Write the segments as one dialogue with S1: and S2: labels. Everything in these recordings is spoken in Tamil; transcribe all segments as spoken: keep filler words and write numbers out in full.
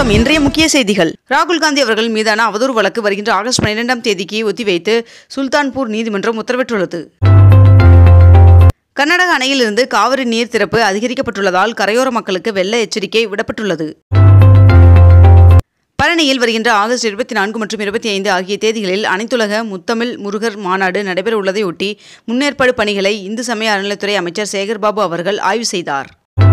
S1: வணக்கம். இன்றைய முக்கிய செய்திகள். ராகுல் காந்தி அவர்கள் மீதான அவதூறு வழக்கு வருகின்ற ஆகஸ்ட் பன்னிரண்டாம் தேதிக்கு ஒத்திவைத்து சுல்தான்பூர் நீதிமன்றம் உத்தரவிட்டுள்ளது. கர்நாடக அணையிலிருந்து காவிரி நீர் திறப்பு அதிகரிக்கப்பட்டுள்ளதால் கரையோர மக்களுக்கு வெள்ள எச்சரிக்கை விடப்பட்டுள்ளது. பழனியில் வருகின்ற ஆகஸ்ட் இருபத்தி நான்கு மற்றும் இருபத்தி ஐந்து ஆகிய தேதிகளில் அனைத்துலக முத்தமிழ் முருகர் மாநாடு நடைபெற உள்ளதையொட்டி முன்னேற்பாடு பணிகளை இந்து சமய அறநிலையத்துறை அமைச்சர் சேகர்பாபு அவர்கள் ஆய்வு செய்தார்.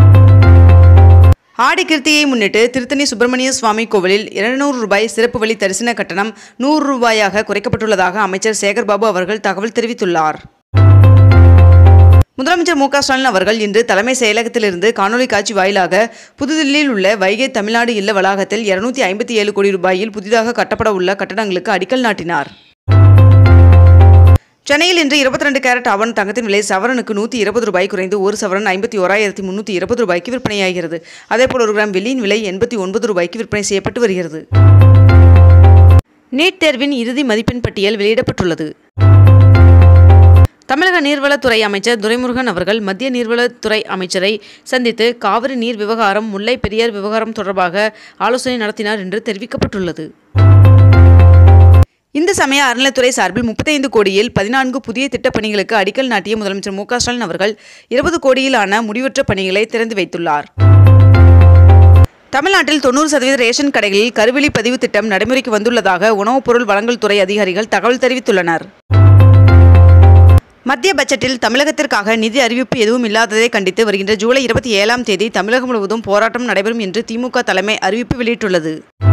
S1: ஆடி கிருத்தியை முன்னிட்டு திருத்தணி சுப்பிரமணிய சுவாமி கோவிலில் இருநூறு ரூபாய் சிறப்பு வழி தரிசன கட்டணம் நூறு ரூபாயாக குறைக்கப்பட்டுள்ளதாக அமைச்சர் சேகர்பாபு அவர்கள் தகவல் தெரிவித்துள்ளார். முதலமைச்சர் மு க ஸ்டாலின் அவர்கள் இன்று தலைமை செயலகத்திலிருந்து காணொலி காட்சி வாயிலாக புதுதில்லியில் உள்ள வைகை தமிழ்நாடு இல்ல வளாகத்தில் இருநூத்தி ஐம்பத்தி ஏழு கோடி ரூபாயில் புதிதாக கட்டப்பட உள்ள கட்டடங்களுக்கு அடிக்கல் நாட்டினார். சென்னையில் இன்று இருபத்தி ரெண்டு கேரட் ஆவண தங்கத்தின் விலை சவரனுக்கு நூற்றி இருபது ரூபாய் குறைந்து ஒரு சவரன் ஐம்பத்தி ஓராயிரத்தி முன்னூற்றி இருபது ரூபாய்க்கு விற்பனையாகிறது. அதேபோல் ஒரு கிராம் வெள்ளியின் விலை எண்பத்தி ஒன்பது ரூபாய்க்கு விற்பனை செய்யப்பட்டு வருகிறது. நீட் தேர்வின் இறுதி மதிப்பெண் பட்டியல் வெளியிடப்பட்டுள்ளது. தமிழக நீர்வளத்துறை அமைச்சர் துரைமுருகன் அவர்கள் மத்திய நீர்வளத்துறை அமைச்சரை சந்தித்து காவிரி நீர் விவகாரம், முல்லை பெரியார் விவகாரம் தொடர்பாக ஆலோசனை நடத்தினார் என்று தெரிவிக்கப்பட்டுள்ளது. இந்து சமய அறநிலையத்துறை சார்பில் முப்பத்தி ஐந்து கோடியில் பதினான்கு புதிய திட்டப் பணிகளுக்கு அடிக்கல் நாட்டிய முதலமைச்சர் மு க ஸ்டாலின் அவர்கள் இருபது கோடியிலான முடிவுற்ற பணிகளை திறந்து வைத்துள்ளார். தமிழ்நாட்டில் தொண்ணூறு சதவீத ரேஷன் கடைகளில் கருவிழி பதிவு திட்டம் நடைமுறைக்கு வந்துள்ளதாக உணவுப் பொருள் வழங்கல் துறை அதிகாரிகள் தகவல் தெரிவித்துள்ளனர். மத்திய பட்ஜெட்டில் தமிழகத்திற்காக நிதி அறிவிப்பு எதுவும் இல்லாததை கண்டித்து வருகின்ற ஜூலை இருபத்தி ஏழாம் தேதி தமிழகம் முழுவதும் போராட்டம் நடைபெறும் என்று திமுக தலைமை அறிவிப்பு வெளியிட்டுள்ளது.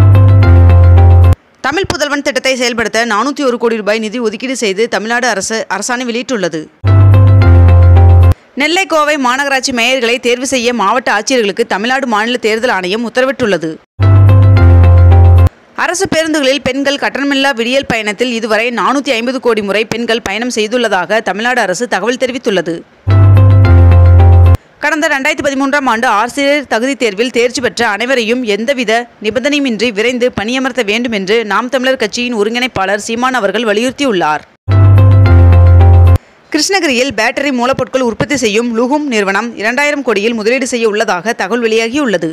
S1: தமிழ் புதல்வன் திட்டத்தை செயல்படுத்த நானூற்றி ஒரு கோடி ரூபாய் நிதி ஒதுக்கீடு செய்து தமிழ்நாடு அரசு அரசாணை வெளியிட்டுள்ளது. நெல்லை, கோவை மாநகராட்சி மேயர்களை தேர்வு செய்ய மாவட்ட ஆட்சியர்களுக்கு தமிழ்நாடு மாநில தேர்தல் ஆணையம் உத்தரவிட்டுள்ளது. அரசு பேருந்துகளில் பெண்கள் கட்டணமில்லா விடியல் பயணத்தில் இதுவரை நானூற்றி ஐம்பது கோடி முறை பெண்கள் பயணம் செய்துள்ளதாக தமிழ்நாடு அரசு தகவல் தெரிவித்துள்ளது. கடந்த இரண்டாயிரத்தி பதிமூன்றாம் ஆண்டு ஆசிரியர் தகுதி தேர்வில் தேர்ச்சி பெற்ற அனைவரையும் எந்தவித நிபந்தனையுமின்றி விரைந்து பணியமர்த்த வேண்டும் என்று நாம் தமிழர் கட்சியின் ஒருங்கிணைப்பாளர் சீமான் அவர்கள் வலியுறுத்தியுள்ளார். கிருஷ்ணகிரியில் பேட்டரி மூலப்பொருட்கள் உற்பத்தி செய்யும் லுகும் நிறுவனம் இரண்டாயிரம் கோடியில் முதலீடு செய்ய உள்ளதாக தகவல் வெளியாகியுள்ளது.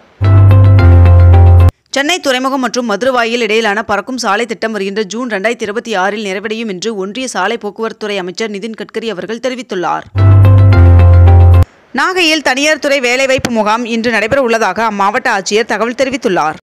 S1: சென்னை துறைமுகம் மற்றும் மதுரவாயில் இடையிலான பறக்கும் சாலை திட்டம் வருகின்ற ஜூன் இரண்டாயிரத்தி இருபத்தி ஆறில் நிறைவடையும் என்று ஒன்றிய சாலை போக்குவரத்துறை அமைச்சர் நிதின் கட்கரி அவர்கள் தெரிவித்துள்ளார். நாகையில் தனியார் துறை வேலைவாய்ப்பு முகாம் இன்று நடைபெற உள்ளதாக அம்மாவட்ட ஆட்சியர் தகவல் தெரிவித்துள்ளார்.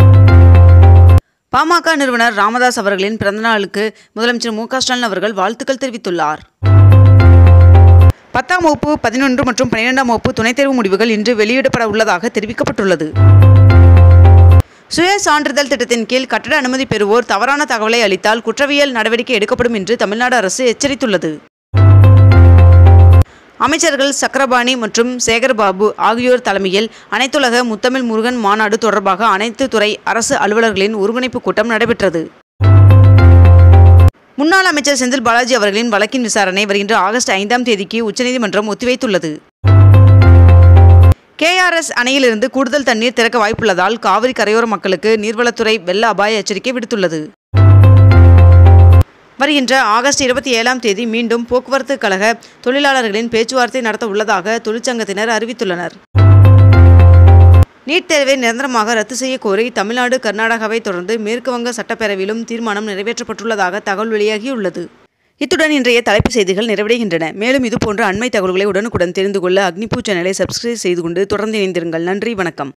S1: பாமக நிறுவனர் ராமதாஸ் அவர்களின் பிறந்தநாளுக்கு முதலமைச்சர் மு க ஸ்டாலின் அவர்கள் வாழ்த்துக்கள் தெரிவித்துள்ளார். பத்தாம் வகுப்பு, பதினொன்று மற்றும் பன்னிரெண்டாம் வகுப்பு துணைத் தேர்வு முடிவுகள் இன்று வெளியிடப்பட உள்ளதாக தெரிவிக்கப்பட்டுள்ளது. சுய சான்றிதழ் திட்டத்தின் கீழ் கட்டட அனுமதி பெறுவோர் தவறான தகவலை அளித்தால் குற்றவியல் நடவடிக்கை எடுக்கப்படும் என்று தமிழ்நாடு அரசு எச்சரித்துள்ளது. அமைச்சர்கள் சக்கரபாணி மற்றும் சேகர்பாபு ஆகியோர் தலைமையில் அனைத்துலக முத்தமிழ் முருகன் மாநாடு தொடர்பாக அனைத்து துறை அரசு அலுவலர்களின் ஒருங்கிணைப்பு கூட்டம் நடைபெற்றது. முன்னாள் அமைச்சர் செந்தில் பாலாஜி அவர்களின் வழக்கின் விசாரணை வருகின்ற ஆகஸ்ட் ஐந்தாம் தேதிக்கு உச்சநீதிமன்றம் ஒத்திவைத்துள்ளது. கே ஆர் எஸ் அணையிலிருந்து கூடுதல் தண்ணீர் திறக்க வாய்ப்புள்ளதால் காவிரி கரையோர மக்களுக்கு நீர்வளத்துறை வெள்ள அபாய எச்சரிக்கை விடுத்துள்ளது. வருகின்ற ஆகஸ்ட் இருபத்தி ஏழாம் தேதி மீண்டும் போக்குவரத்து கழக தொழிலாளர்களின் பேச்சுவார்த்தை நடத்த உள்ளதாக தொழிற்சங்கத்தினர் அறிவித்துள்ளனர். நீட் தேர்வை நிரந்தரமாக ரத்து செய்ய கோரி தமிழ்நாடு, கர்நாடகாவை தொடர்ந்து மேற்கு வங்க சட்டப்பேரவையிலும் தீர்மானம் நிறைவேற்றப்பட்டுள்ளதாக தகவல் வெளியாகியுள்ளது. இத்துடன் இன்றைய தலைப்புச் செய்திகள் நிறைவடைகின்றன. மேலும் இதுபோன்ற அண்மை தகவல்களை உடனுக்குடன் தெரிந்து கொள்ள அக்னிபூ சேனலை சப்ஸ்கிரைப் செய்து கொண்டு தொடர்ந்து இணைந்திருங்கள். நன்றி, வணக்கம்.